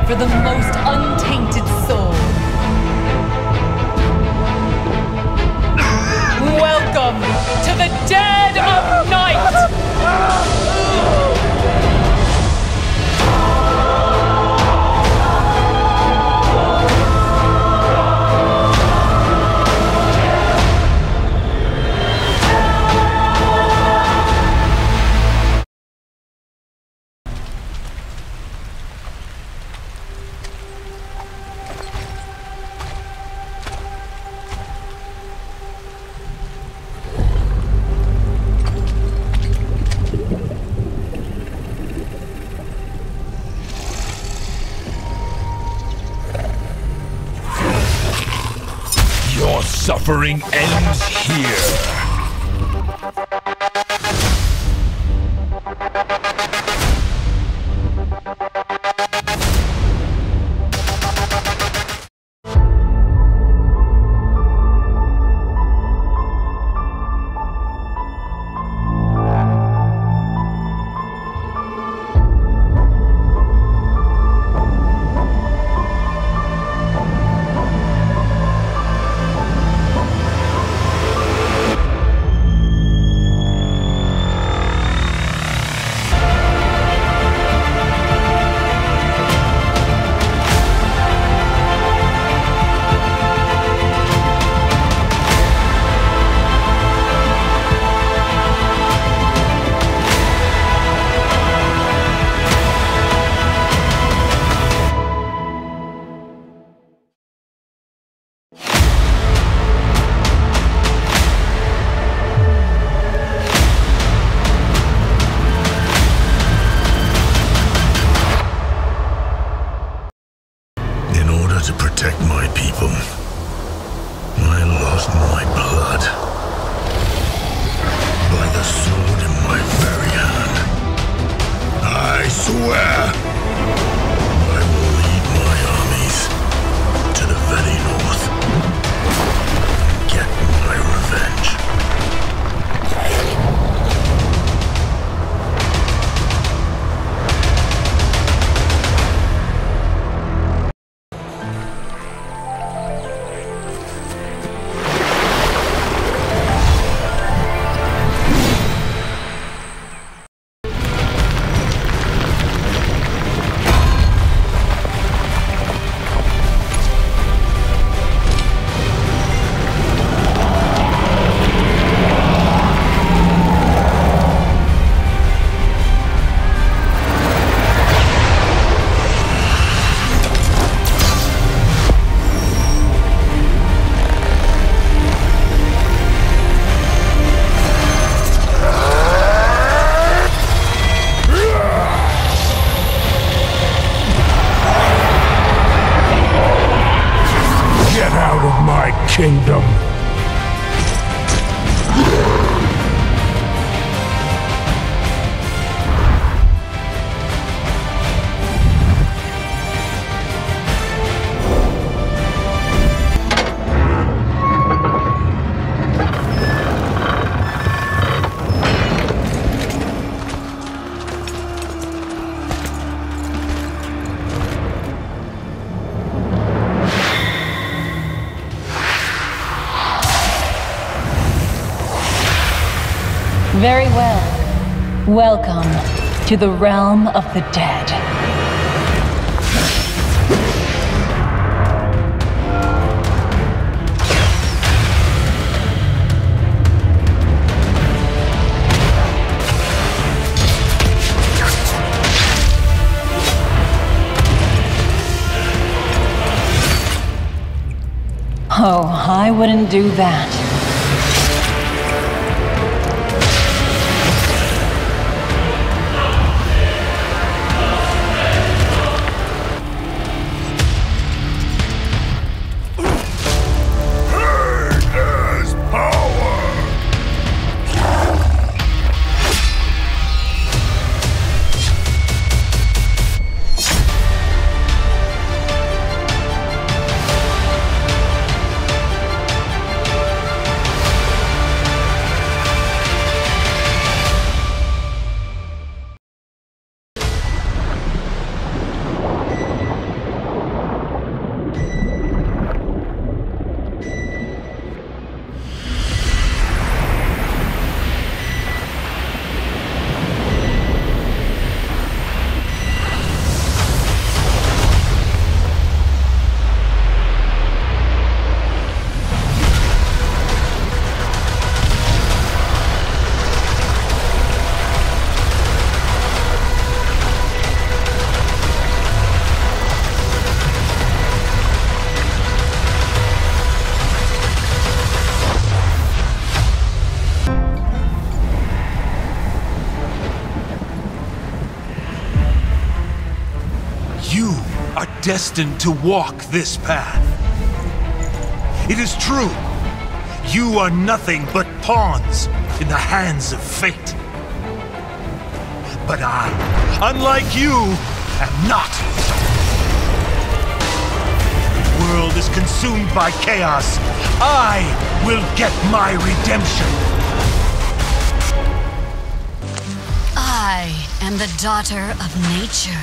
for the most untainted soul. Welcome to the Dead of Night! Your suffering ends here. To protect my people, I lost my blood. By the sword in my very hand, I swear I will lead my armies to the very north and get my revenge. Kingdom. Very well. Welcome to the realm of the dead. Oh, I wouldn't do that. are destined to walk this path. It is true. You are nothing but pawns in the hands of fate. But I, unlike you, am not. The world is consumed by chaos. I will get my redemption. I am the daughter of nature,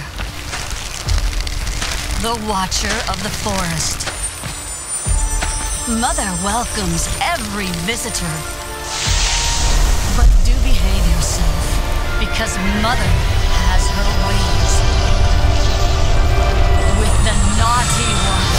the watcher of the forest. Mother welcomes every visitor. But do behave yourself, because Mother has her ways. With the naughty ones.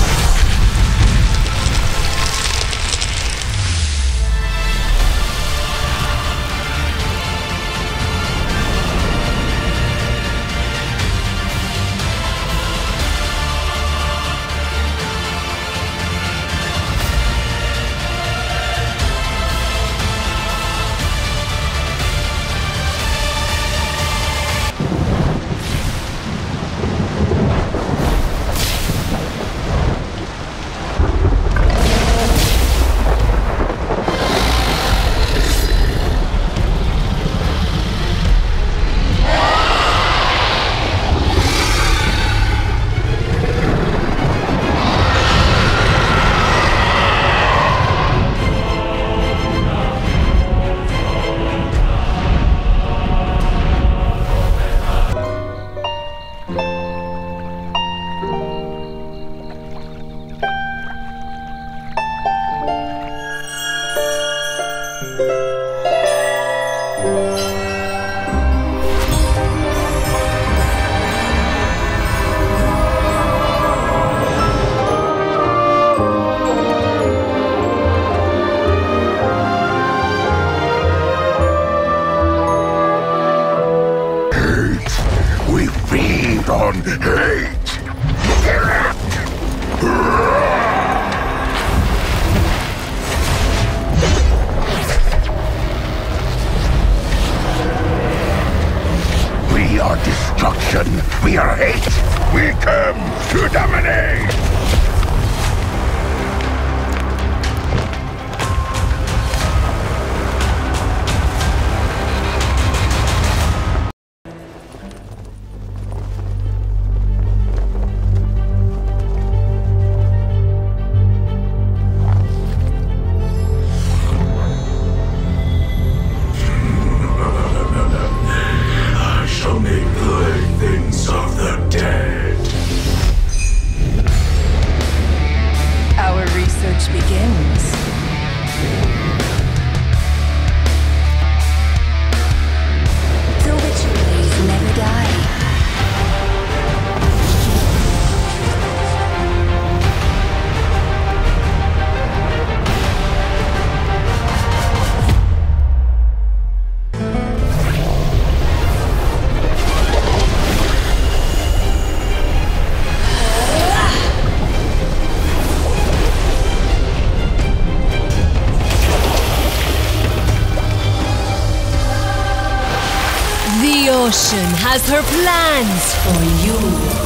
On hate! We are destruction. We are hate. We come to dominate. Begins. The witcheries never die. The ocean has her plans for you.